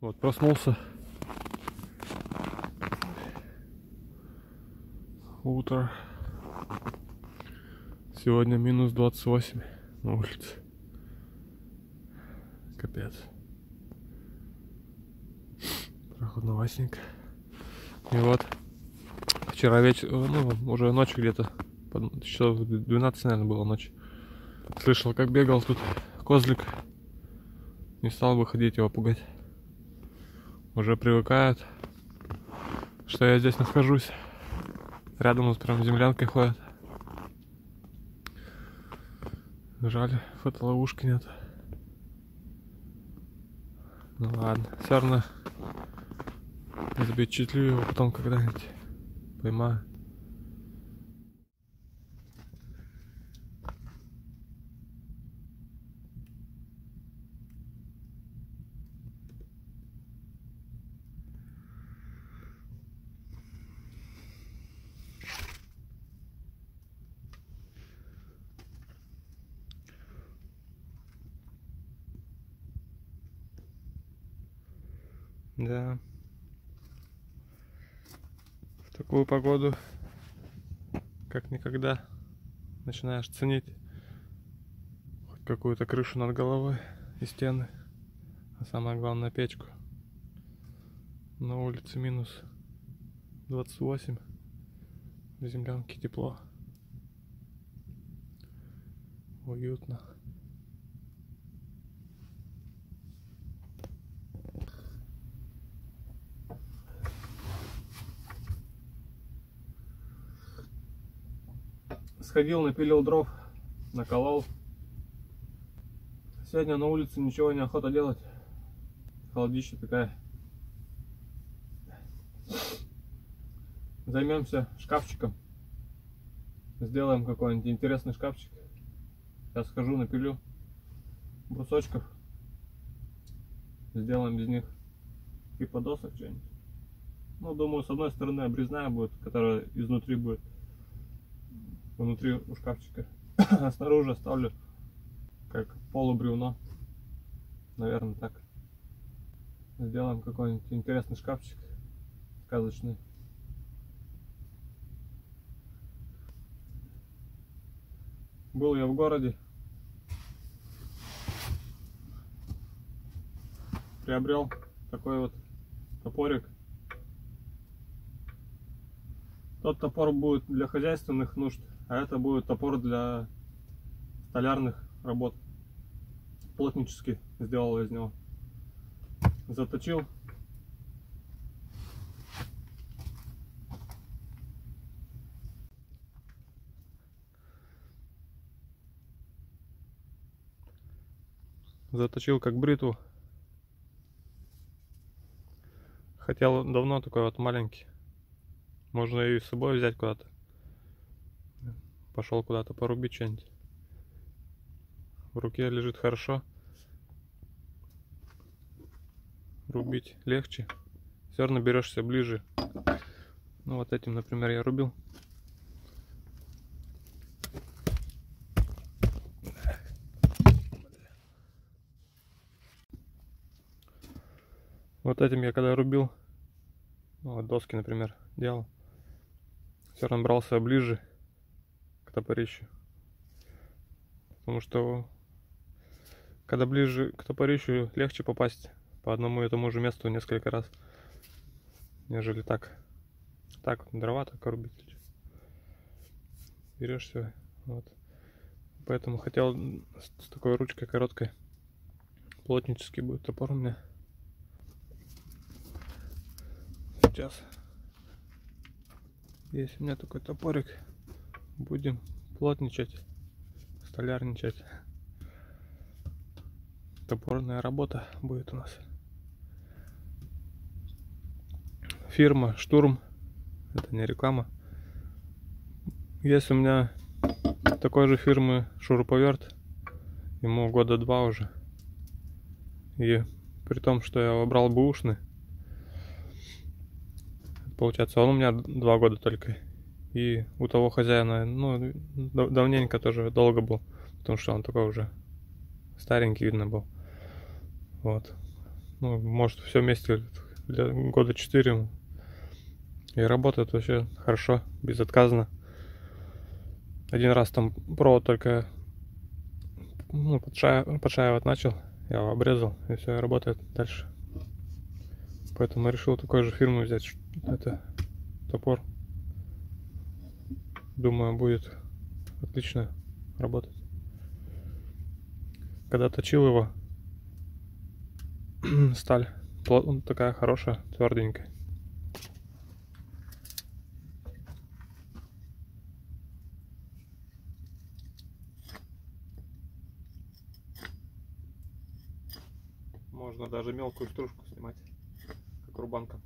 Вот проснулся. Утро. Сегодня минус 28 на улице. Капец. Прохладноватенько. И вот вчера вечером, ну уже ночью где-то, часов 12, наверное, было ночь. Слышал, как бегал тут козлик. Не стал выходить его пугать. Уже привыкают, что я здесь нахожусь. Рядом вот прям землянкой ходят. Жаль, фотоловушки нет. Ну ладно, все равно запечатлю его потом когда-нибудь. Поймаю. Да. В такую погоду, как никогда, начинаешь ценить хоть какую-то крышу над головой и стены, а самое главное печку. На улице минус 28, в землянке тепло, уютно. Сходил, напилил дров, наколол. Сегодня на улице ничего не охота делать. Холодища такая. Займемся шкафчиком. Сделаем какой-нибудь интересный шкафчик. Сейчас схожу, напилю брусочков. Сделаем из них типа досок что-нибудь. Ну, думаю, с одной стороны обрезная будет, которая изнутри будет. Внутри у шкафчика. А снаружи оставлю как полубревно. Наверное, так. Сделаем какой-нибудь интересный шкафчик. Сказочный. Был я в городе. Приобрел такой вот топорик. Тот топор будет для хозяйственных нужд, а это будет топор для столярных работ. Плотнический сделал из него. Заточил. Заточил как бритву. Хотел давно такой вот маленький. Можно и с собой взять куда-то. Пошел куда-то порубить что-нибудь. В руке лежит хорошо. Рубить легче. Все равно берешься ближе. Ну вот этим, например, я рубил. Вот этим я когда рубил, ну, вот доски, например, делал, все равно брался ближе к топорищу. Потому что когда ближе к топорищу, легче попасть по одному и тому же месту несколько раз, нежели так. Так дрова только рубить. Берешь все. Вот. Поэтому хотел с такой ручкой короткой. Плотнический будет топор у меня. Сейчас есть у меня такой топорик. Будем плотничать, столярничать. Топорная работа будет у нас. Фирма Штурм. Это не реклама. Есть у меня такой же фирмы шуруповерт. Ему года 2 уже. И при том, что я выбрал бэушный, получается, он у меня 2 года только. И у того хозяина, ну, давненько тоже, долго был. Потому что он такой уже старенький, видно, был. Вот. Ну, может, все вместе для года 4. И работает вообще хорошо, безотказно. Один раз там провод только подшаивать начал, я его обрезал, и все, работает дальше. Поэтому я решил такой же фирмы взять. Это топор. Думаю, будет отлично работать. Когда точил его, сталь такая хорошая, тверденькая. Можно даже мелкую стружку снимать, как рубанком.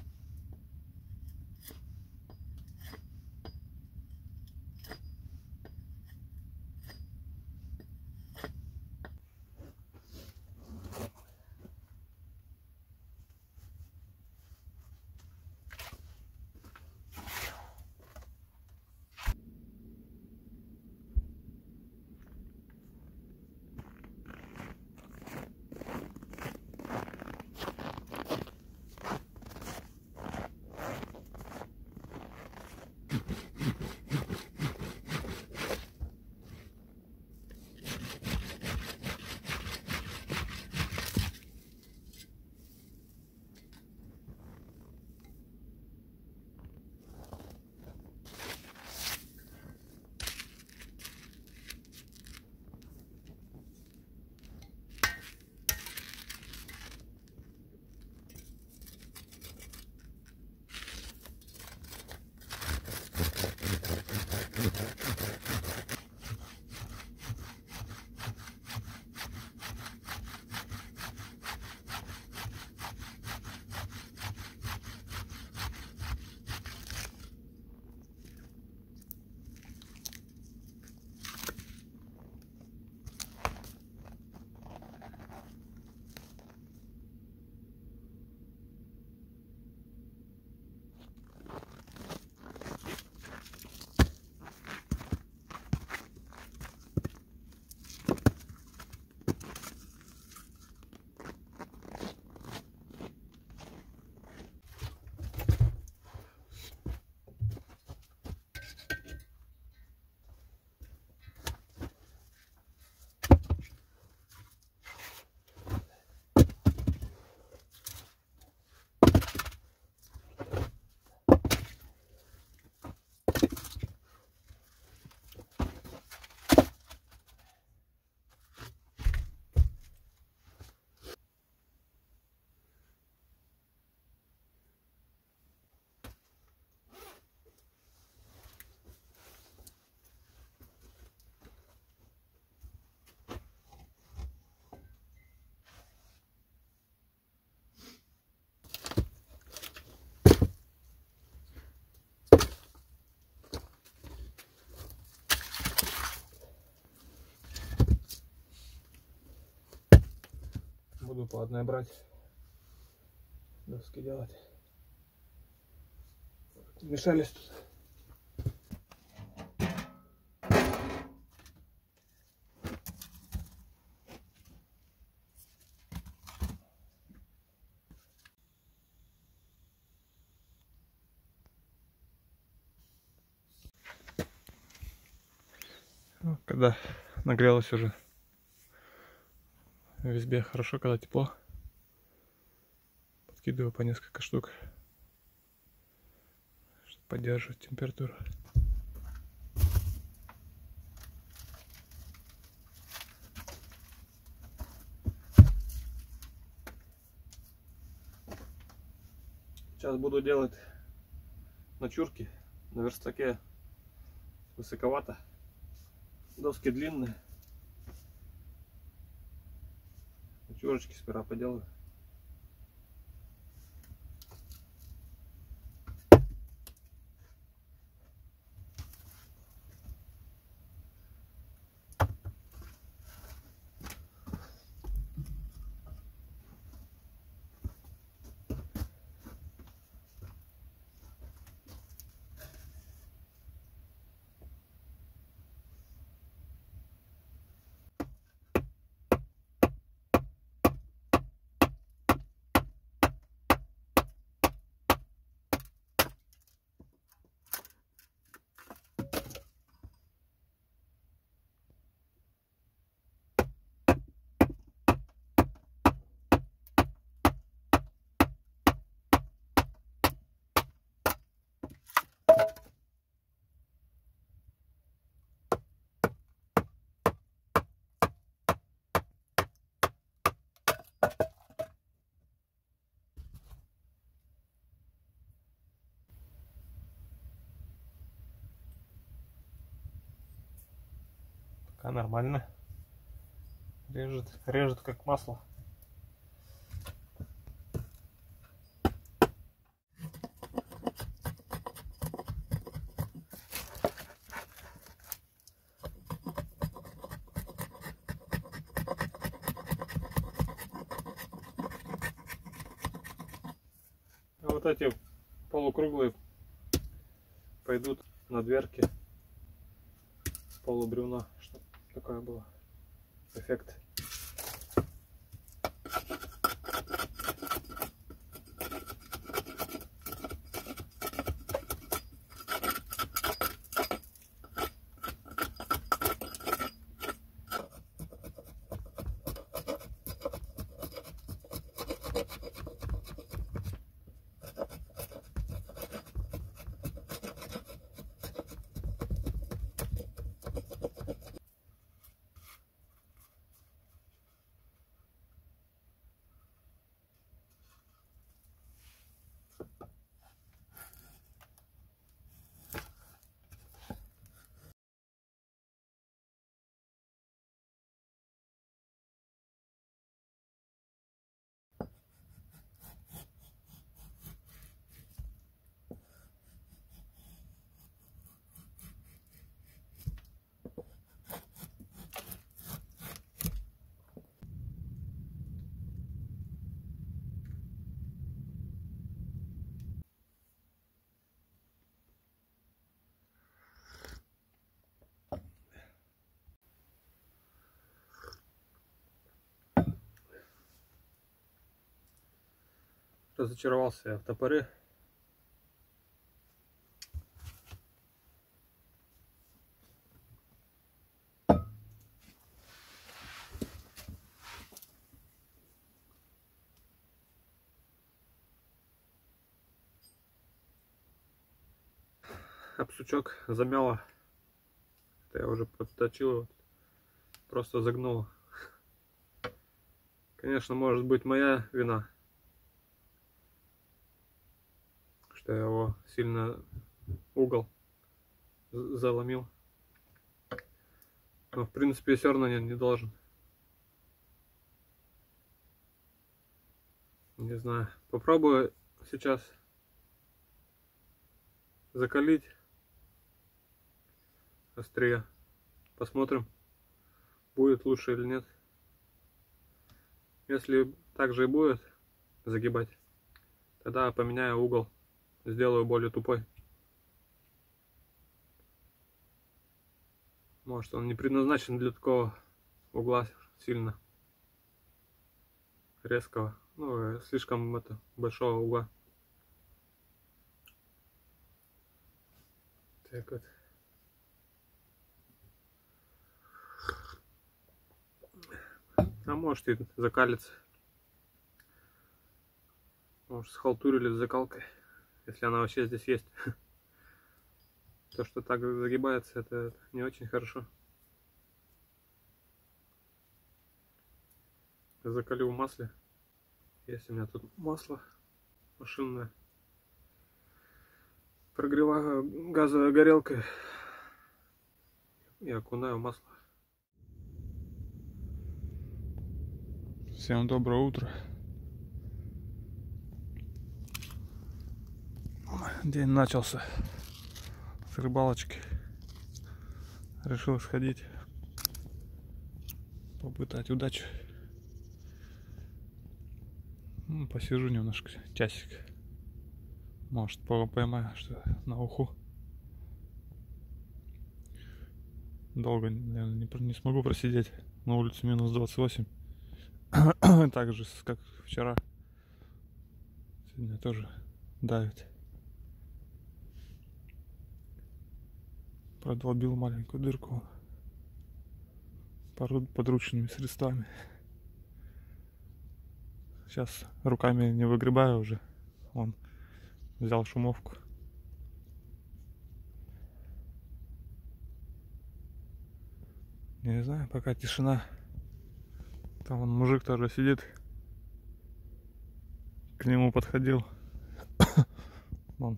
Буду по одной брать, доски делать. Мешались тут. Когда нагрелось уже в избе, хорошо, когда тепло, подкидываю по несколько штук, чтобы поддерживать температуру. Сейчас буду делать начурки. На верстаке высоковато, доски длинные. Начурочки сперва поделаю. Пока нормально. Режет как масло. А вот эти полукруглые пойдут на дверки полубревна, чтобы такое было эффект. Разочаровался я в топоре. Об сучок замяло. Это я уже подточил его. Просто загнуло. Конечно, может быть моя вина, что я его сильно угол заломил. Но в принципе все равно не должен. Не знаю. Попробую сейчас закалить острие. Посмотрим, будет лучше или нет. Если так же и будет загибать, тогда поменяю угол, сделаю более тупой. Может, он не предназначен для такого угла сильно резкого, ну, слишком большого угла. Так вот. А может и закалится. Может, схалтурили с закалкой, если она вообще здесь есть. То, что так загибается, это не очень хорошо. Закалю в масле. Есть у меня тут масло машинное. Прогреваю газовой горелкой и окунаю в масло. Всем доброе утро. День начался с рыбалочки. Решил сходить, попытать удачу. Посижу немножко, часик. Может, поймаю что на уху. Долго, наверное, не смогу просидеть. На улице минус 28. Так же, как вчера. Сегодня тоже давит. Продолбил маленькую дырку подручными средствами. Сейчас руками не выгребаю уже. Он взял шумовку. Не знаю, пока тишина. Там вон мужик тоже сидит. К нему подходил. Он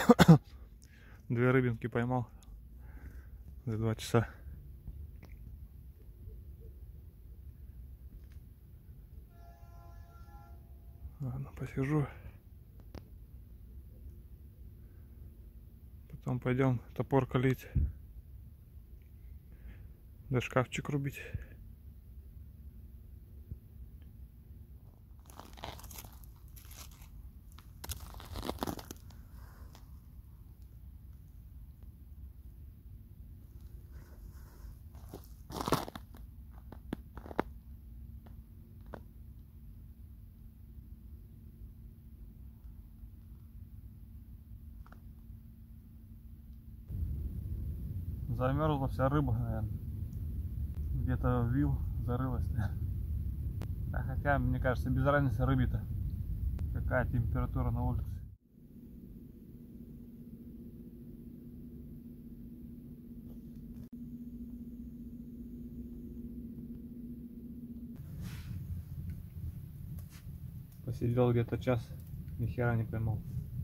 2 рыбинки поймал за 2 часа. Ладно, посижу. Потом пойдем топор калить. Да шкафчик рубить. Замерзла вся рыба, наверное. Где-то вил зарылась. А хотя, мне кажется, без разницы рыбе-то. Какая температура на улице. Посидел где-то час, ни хера не поймал.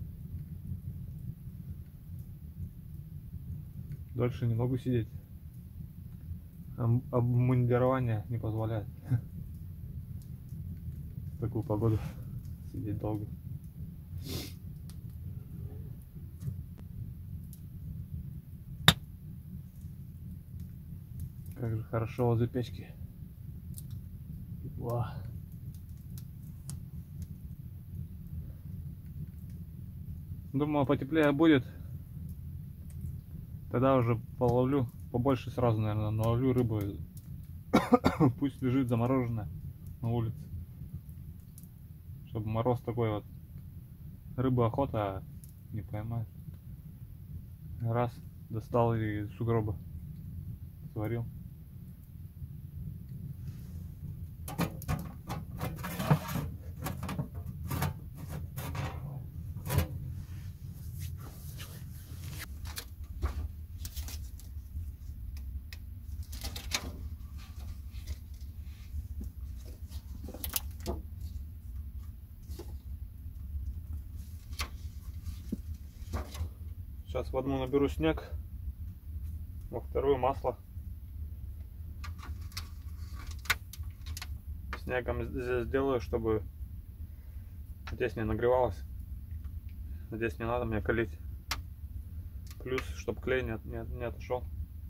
Дольше не могу сидеть. Обмундирование не позволяет. В такую погоду сидеть долго. Как же хорошо возле печки. Тепла. Думаю, потеплее будет. Тогда уже половлю побольше сразу, наверное, наловлю рыбу. Пусть лежит замороженная на улице. Чтобы мороз такой вот. Рыба охота не поймать. Раз, достал из сугроба. Сварил. Сейчас в одну наберу снег, во вторую масло. Снегом здесь сделаю, чтобы здесь не нагревалось. Здесь не надо мне калить. Плюс, чтобы клей не отошел.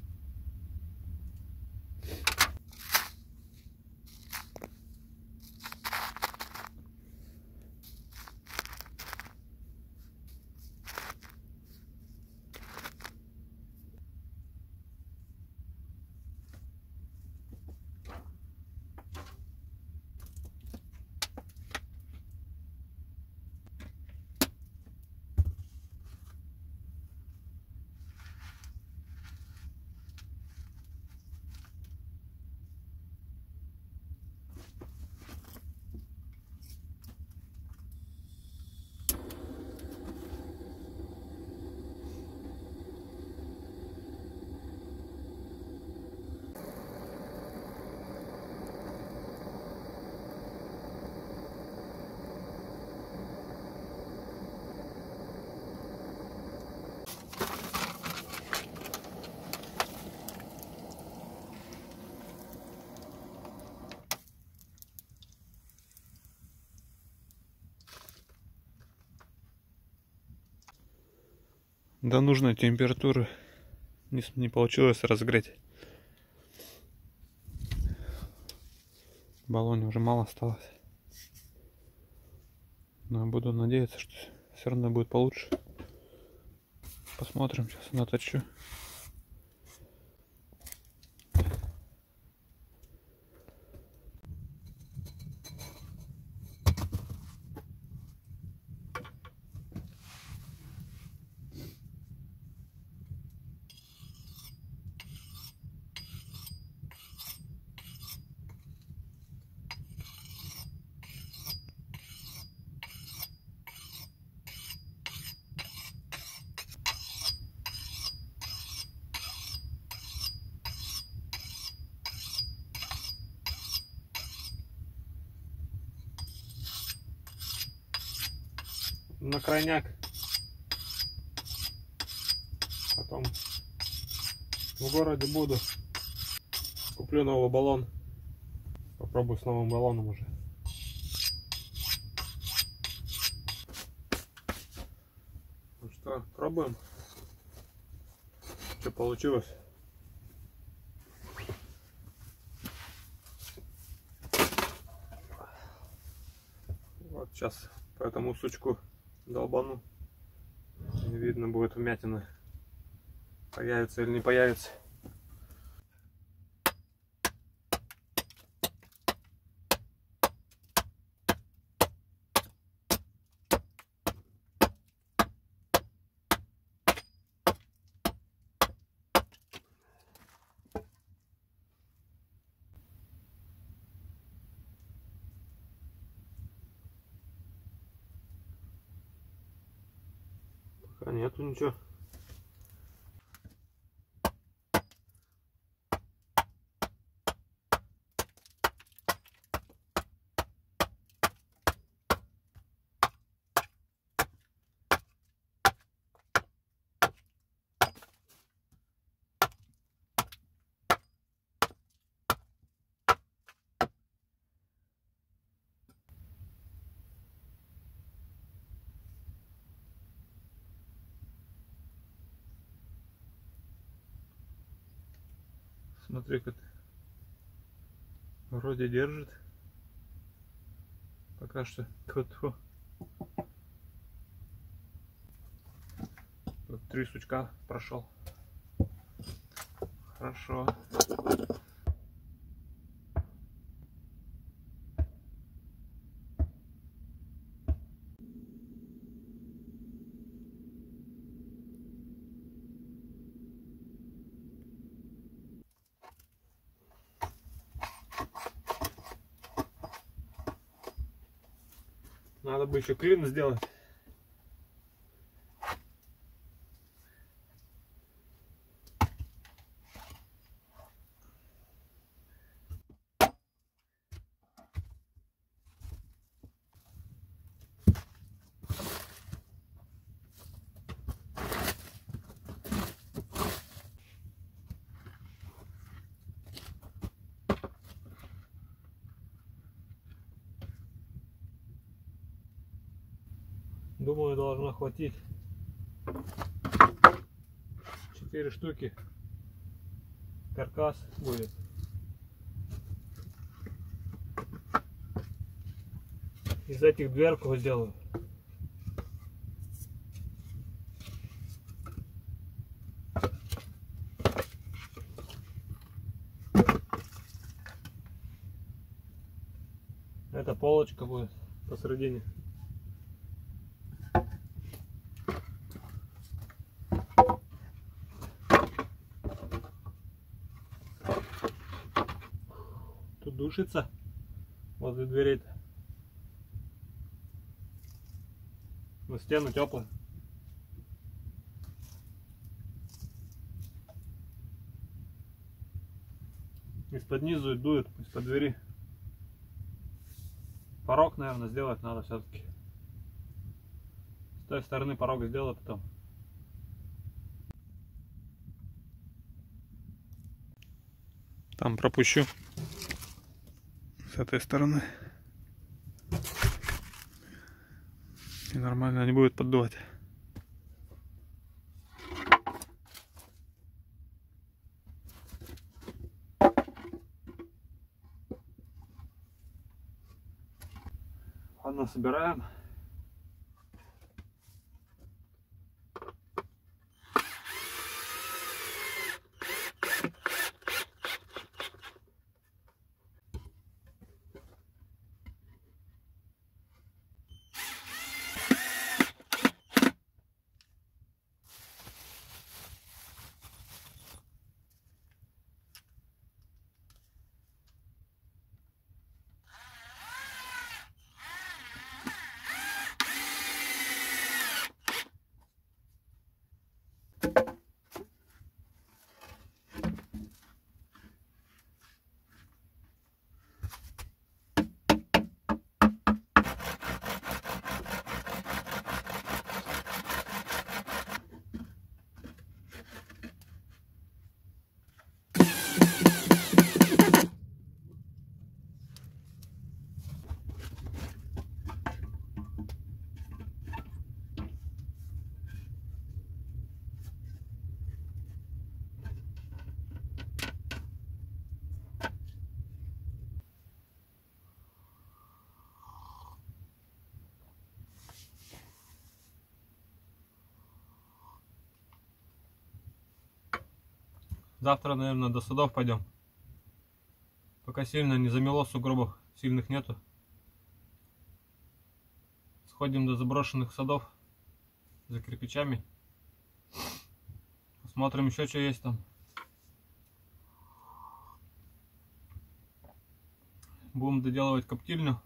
До нужной температуры не получилось разогреть. В баллоне уже мало осталось. Но буду надеяться, что все равно будет получше. Посмотрим, сейчас наточу. На крайняк. Потом в городе буду. Куплю новый баллон. Попробую с новым баллоном уже. Что, пробуем? Что получилось? Вот сейчас по этому сучку долбану. Не видно будет вмятина. Появится или не появится. Пока нету ничего. Смотри-ка, вроде держит. Пока что. Тьфу-тьфу. Тут 3 сучка прошел. Хорошо. Надо бы еще клин сделать. Думаю, должно хватить. 4 штуки. Каркас будет. Из этих дверку сделаю. Эта полочка будет посередине. Тут душится возле дверей-то. Но стены теплые. Из-под низу дует, из-под двери. Порог, наверное, сделать надо все-таки. С той стороны порог сделаю потом. Там пропущу. С этой стороны. И нормально не будет поддувать. Ладно, собираем. Завтра, наверное, до садов пойдем. Пока сильно не замело, сугробов сильных нету. Сходим до заброшенных садов за кирпичами. Посмотрим еще, что есть там. Будем доделывать коптильню.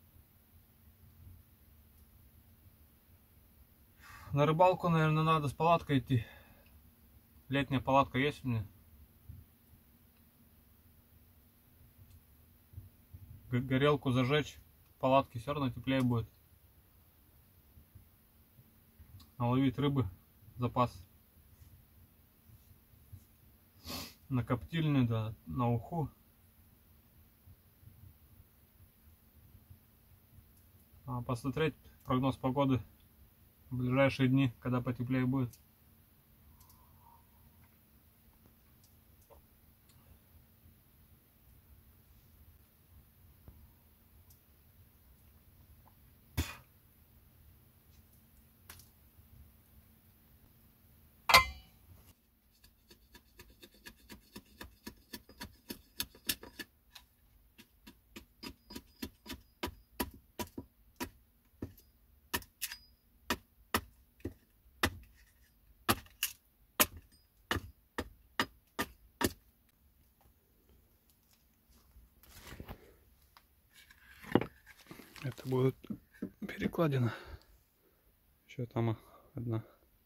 На рыбалку, наверное, надо с палаткой идти. Летняя палатка есть у меня. Горелку зажечь, палатки все равно теплее будет. Наловить рыбы, запас. На коптильню, да, на уху. Посмотреть прогноз погоды в ближайшие дни, когда потеплее будет. Это будет перекладина. Еще там одна.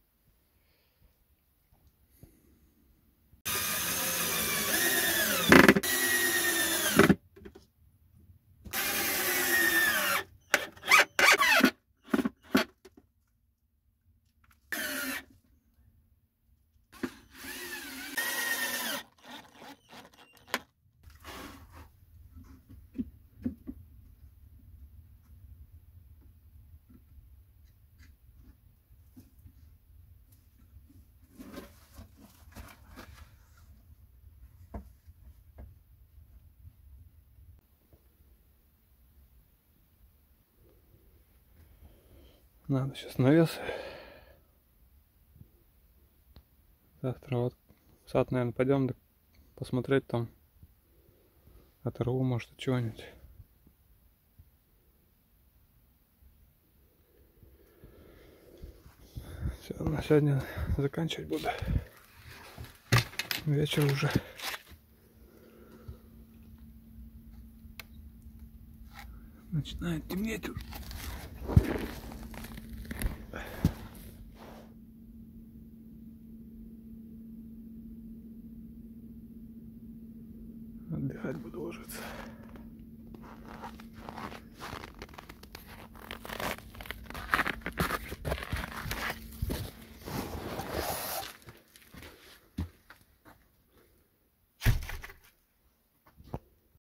Надо сейчас навес. Завтра вот в сад, наверное, пойдем посмотреть там. Оторву, может, от чего-нибудь. Все, на сегодня заканчивать буду. Вечер уже. Начинает темнеть уже. Отдыхать буду ложиться.